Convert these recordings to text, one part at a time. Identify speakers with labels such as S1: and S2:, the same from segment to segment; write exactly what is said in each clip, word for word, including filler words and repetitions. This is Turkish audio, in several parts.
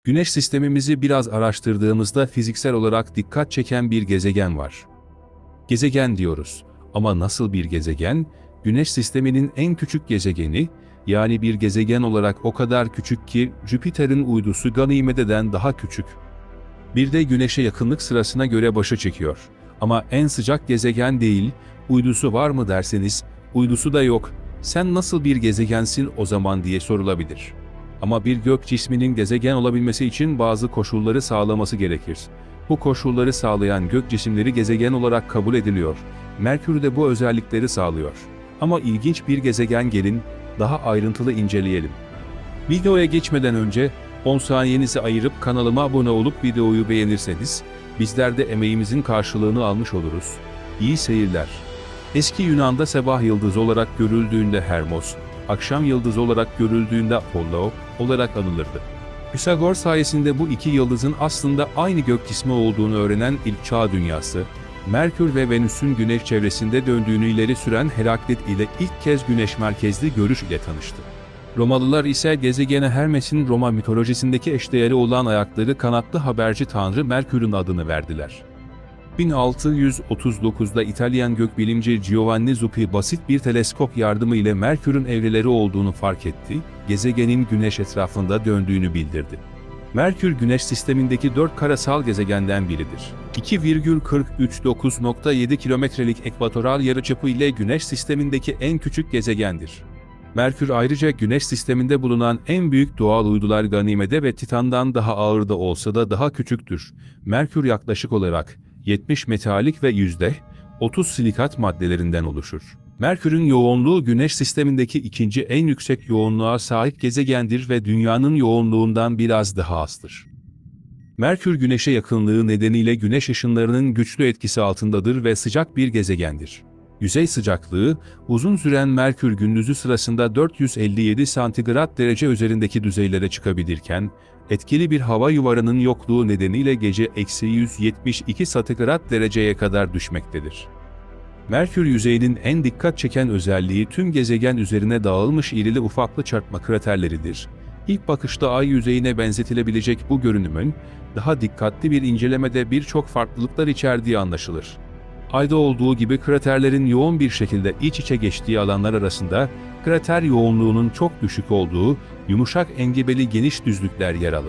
S1: Güneş sistemimizi biraz araştırdığımızda fiziksel olarak dikkat çeken bir gezegen var. Gezegen diyoruz ama nasıl bir gezegen? Güneş sisteminin en küçük gezegeni, yani bir gezegen olarak o kadar küçük ki Jüpiter'in uydusu Ganymede'den daha küçük. Bir de Güneş'e yakınlık sırasına göre başa çekiyor. Ama en sıcak gezegen değil, uydusu var mı derseniz, uydusu da yok. Sen nasıl bir gezegensin o zaman diye sorulabilir. Ama bir gök cisminin gezegen olabilmesi için bazı koşulları sağlaması gerekir. Bu koşulları sağlayan gök cisimleri gezegen olarak kabul ediliyor. Merkür de bu özellikleri sağlıyor. Ama ilginç bir gezegen, gelin daha ayrıntılı inceleyelim. Videoya geçmeden önce on saniyenizi ayırıp kanalıma abone olup videoyu beğenirseniz bizler de emeğimizin karşılığını almış oluruz. İyi seyirler. Eski Yunan'da sabah yıldızı olarak görüldüğünde Hermos, akşam yıldızı olarak görüldüğünde Apollo olarak anılırdı. Pisagor sayesinde bu iki yıldızın aslında aynı gök cismi olduğunu öğrenen ilk çağ dünyası, Merkür ve Venüs'ün Güneş çevresinde döndüğünü ileri süren Heraklit ile ilk kez Güneş merkezli görüş ile tanıştı. Romalılar ise gezegene Hermes'in Roma mitolojisindeki eşdeğeri olan ayakları kanatlı haberci tanrı Merkür'ün adını verdiler. bin altı yüz otuz dokuzda İtalyan gökbilimci Giovanni Zuppi basit bir teleskop yardımı ile Merkür'ün evreleri olduğunu fark etti, gezegenin Güneş etrafında döndüğünü bildirdi. Merkür, Güneş sistemindeki dört karasal gezegenden biridir. iki virgül kırk üç dokuz nokta yedi kilometrelik ekvatoral yarıçapı ile Güneş sistemindeki en küçük gezegendir. Merkür ayrıca Güneş sisteminde bulunan en büyük doğal uydular Ganymede ve Titan'dan daha ağır da olsa da daha küçüktür. Merkür yaklaşık olarak yetmiş metalik ve yüzde otuz silikat maddelerinden oluşur. Merkür'ün yoğunluğu Güneş sistemindeki ikinci en yüksek yoğunluğa sahip gezegendir ve Dünya'nın yoğunluğundan biraz daha azdır. Merkür, Güneş'e yakınlığı nedeniyle Güneş ışınlarının güçlü etkisi altındadır ve sıcak bir gezegendir. Yüzey sıcaklığı, uzun süren Merkür gündüzü sırasında dört yüz elli yedi santigrat derece üzerindeki düzeylere çıkabilirken, etkili bir hava yuvarının yokluğu nedeniyle gece eksi yüz yetmiş iki santigrat dereceye kadar düşmektedir. Merkür yüzeyinin en dikkat çeken özelliği tüm gezegen üzerine dağılmış irili ufaklı çarpma kraterleridir. İlk bakışta Ay yüzeyine benzetilebilecek bu görünümün, daha dikkatli bir incelemede birçok farklılıklar içerdiği anlaşılır. Ayda olduğu gibi kraterlerin yoğun bir şekilde iç içe geçtiği alanlar arasında, krater yoğunluğunun çok düşük olduğu, yumuşak engebeli geniş düzlükler yer alır.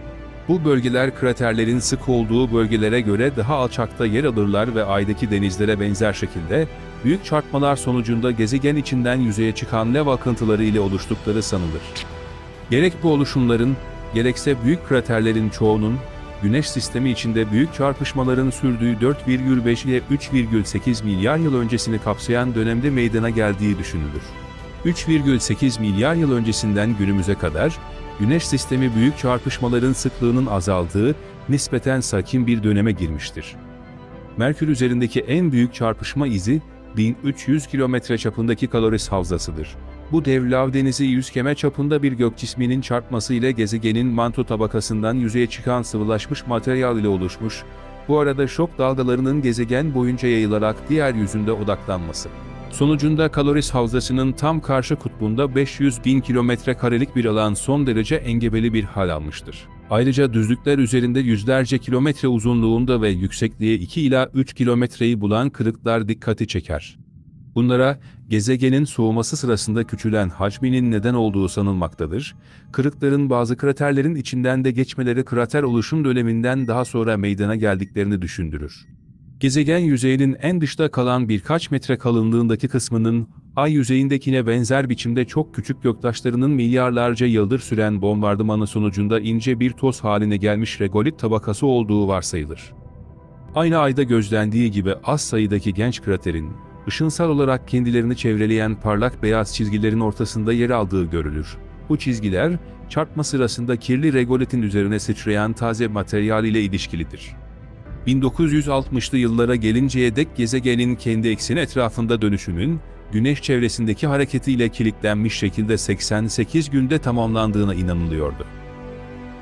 S1: Bu bölgeler kraterlerin sık olduğu bölgelere göre daha alçakta yer alırlar ve Ay'daki denizlere benzer şekilde, büyük çarpmalar sonucunda gezegen içinden yüzeye çıkan lav akıntıları ile oluştukları sanılır. Gerek bu oluşumların, gerekse büyük kraterlerin çoğunun, Güneş sistemi içinde büyük çarpışmaların sürdüğü dört virgül beş ile üç virgül sekiz milyar yıl öncesini kapsayan dönemde meydana geldiği düşünülür. üç virgül sekiz milyar yıl öncesinden günümüze kadar, Güneş sistemi büyük çarpışmaların sıklığının azaldığı, nispeten sakin bir döneme girmiştir. Merkür üzerindeki en büyük çarpışma izi, bin üç yüz kilometre çapındaki Kaloris Havzası'dır. Bu dev lav denizi yüz km çapında bir gök cisminin çarpması ile gezegenin manto tabakasından yüzeye çıkan sıvılaşmış materyal ile oluşmuş, bu arada şok dalgalarının gezegen boyunca yayılarak diğer yüzünde odaklanması sonucunda Kaloris Havzası'nın tam karşı kutbunda beş yüz bin kilometre karelik bir alan son derece engebeli bir hal almıştır. Ayrıca düzlükler üzerinde yüzlerce kilometre uzunluğunda ve yüksekliği iki ila üç kilometreyi bulan kırıklar dikkati çeker. Bunlara, gezegenin soğuması sırasında küçülen hacminin neden olduğu sanılmaktadır. Kırıkların bazı kraterlerin içinden de geçmeleri krater oluşum döneminden daha sonra meydana geldiklerini düşündürür. Gezegen yüzeyinin en dışta kalan birkaç metre kalınlığındaki kısmının, Ay yüzeyindekine benzer biçimde çok küçük göktaşlarının milyarlarca yıldır süren bombardımanı sonucunda ince bir toz haline gelmiş regolit tabakası olduğu varsayılır. Aynı Ay'da gözlendiği gibi az sayıdaki genç kraterin, ışınsal olarak kendilerini çevreleyen parlak beyaz çizgilerin ortasında yer aldığı görülür. Bu çizgiler, çarpma sırasında kirli regolitin üzerine sıçrayan taze materyal ile ilişkilidir. bin dokuz yüz altmışlı yıllara gelinceye dek gezegenin kendi ekseni etrafında dönüşünün, Güneş çevresindeki hareketiyle kilitlenmiş şekilde seksen sekiz günde tamamlandığına inanılıyordu.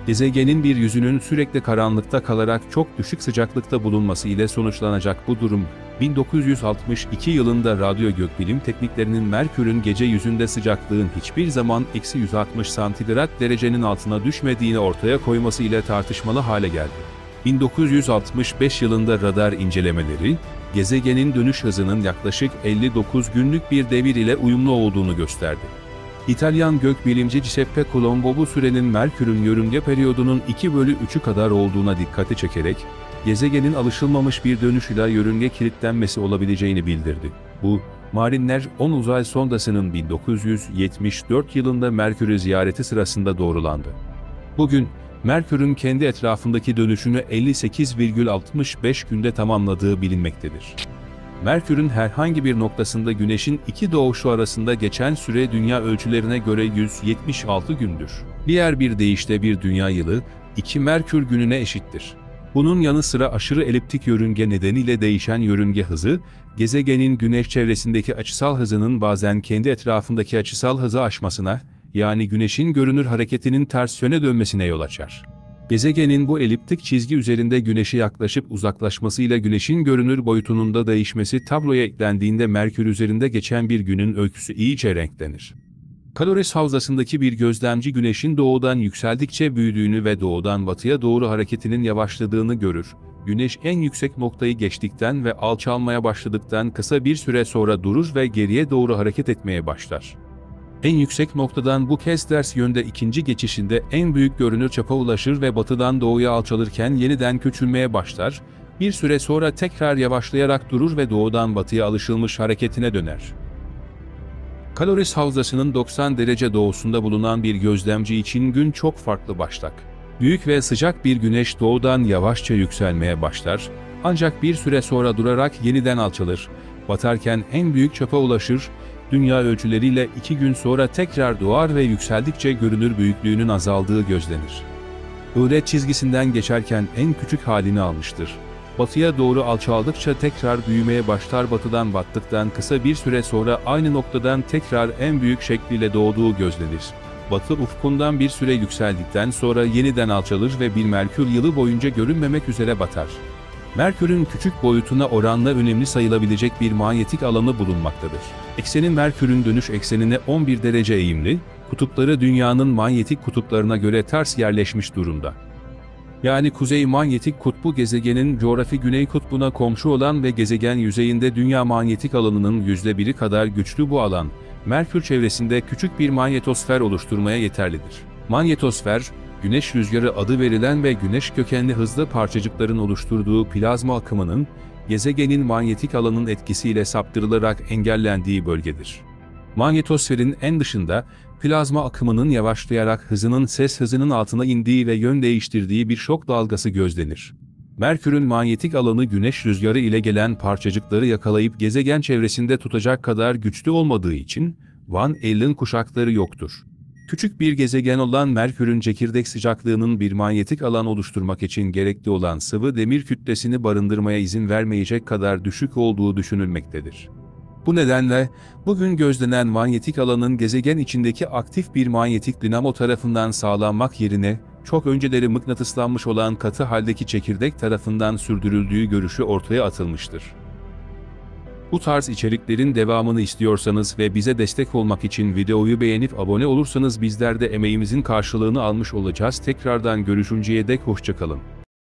S1: Gezegenin bir yüzünün sürekli karanlıkta kalarak çok düşük sıcaklıkta bulunması ile sonuçlanacak bu durum, bin dokuz yüz altmış iki yılında radyo gökbilim tekniklerinin Merkür'ün gece yüzünde sıcaklığın hiçbir zaman eksi yüz altmış santigrat derecenin altına düşmediğini ortaya koyması ile tartışmalı hale geldi. bin dokuz yüz altmış beş yılında radar incelemeleri, gezegenin dönüş hızının yaklaşık elli dokuz günlük bir devir ile uyumlu olduğunu gösterdi. İtalyan gökbilimci Giuseppe Colombo bu sürenin Merkür'ün yörünge periyodunun iki bölü üçü kadar olduğuna dikkati çekerek, gezegenin alışılmamış bir dönüş ile yörünge kilitlenmesi olabileceğini bildirdi. Bu, Mariner on uzay sondasının bin dokuz yüz yetmiş dört yılında Merkür'ü ziyareti sırasında doğrulandı. Bugün, Merkür'ün kendi etrafındaki dönüşünü elli sekiz virgül altmış beş günde tamamladığı bilinmektedir. Merkür'ün herhangi bir noktasında Güneş'in iki doğuşu arasında geçen süre dünya ölçülerine göre yüz yetmiş altı gündür. Diğer bir deyişle bir dünya yılı, iki Merkür gününe eşittir. Bunun yanı sıra aşırı eliptik yörünge nedeniyle değişen yörünge hızı, gezegenin Güneş çevresindeki açısal hızının bazen kendi etrafındaki açısal hızı aşmasına, yani Güneş'in görünür hareketinin ters yöne dönmesine yol açar. Gezegenin bu eliptik çizgi üzerinde Güneş'e yaklaşıp uzaklaşmasıyla Güneş'in görünür boyutunun da değişmesi tabloya eklendiğinde Merkür üzerinde geçen bir günün öyküsü iyice renklenir. Kalores Havzası'ndaki bir gözlemci Güneş'in doğudan yükseldikçe büyüdüğünü ve doğudan batıya doğru hareketinin yavaşladığını görür. Güneş en yüksek noktayı geçtikten ve alçalmaya başladıktan kısa bir süre sonra durur ve geriye doğru hareket etmeye başlar. En yüksek noktadan bu kez ters yönde ikinci geçişinde en büyük görünür çapa ulaşır ve batıdan doğuya alçalırken yeniden küçülmeye başlar, bir süre sonra tekrar yavaşlayarak durur ve doğudan batıya alışılmış hareketine döner. Kalores Havzası'nın doksan derece doğusunda bulunan bir gözlemci için gün çok farklı başlar. Büyük ve sıcak bir güneş doğudan yavaşça yükselmeye başlar, ancak bir süre sonra durarak yeniden alçalır, batarken en büyük çapa ulaşır, dünya ölçüleriyle iki gün sonra tekrar doğar ve yükseldikçe görünür büyüklüğünün azaldığı gözlenir. Öğret çizgisinden geçerken en küçük halini almıştır. Batıya doğru alçaldıkça tekrar büyümeye başlar, batıdan battıktan kısa bir süre sonra aynı noktadan tekrar en büyük şekliyle doğduğu gözlenir. Batı ufkundan bir süre yükseldikten sonra yeniden alçalır ve bir Merkür yılı boyunca görünmemek üzere batar. Merkür'ün küçük boyutuna oranla önemli sayılabilecek bir manyetik alanı bulunmaktadır. Ekseni Merkür'ün dönüş eksenine on bir derece eğimli, kutupları Dünya'nın manyetik kutuplarına göre ters yerleşmiş durumda. Yani Kuzey Manyetik Kutbu gezegenin coğrafi Güney Kutbu'na komşu olan ve gezegen yüzeyinde Dünya manyetik alanının yüzde biri kadar güçlü bu alan, Merkür çevresinde küçük bir manyetosfer oluşturmaya yeterlidir. Manyetosfer, Güneş rüzgarı adı verilen ve Güneş kökenli hızlı parçacıkların oluşturduğu plazma akımının, gezegenin manyetik alanın etkisiyle saptırılarak engellendiği bölgedir. Manyetosferin en dışında, plazma akımının yavaşlayarak hızının ses hızının altına indiği ve yön değiştirdiği bir şok dalgası gözlenir. Merkür'ün manyetik alanı Güneş rüzgarı ile gelen parçacıkları yakalayıp gezegen çevresinde tutacak kadar güçlü olmadığı için, Van Allen kuşakları yoktur. Küçük bir gezegen olan Merkür'ün çekirdek sıcaklığının bir manyetik alan oluşturmak için gerekli olan sıvı demir kütlesini barındırmaya izin vermeyecek kadar düşük olduğu düşünülmektedir. Bu nedenle, bugün gözlenen manyetik alanın gezegen içindeki aktif bir manyetik dinamo tarafından sağlanmak yerine, çok önceleri mıknatıslanmış olan katı haldeki çekirdek tarafından sürdürüldüğü görüşü ortaya atılmıştır. Bu tarz içeriklerin devamını istiyorsanız ve bize destek olmak için videoyu beğenip abone olursanız bizler de emeğimizin karşılığını almış olacağız. Tekrardan görüşünceye dek hoşça kalın.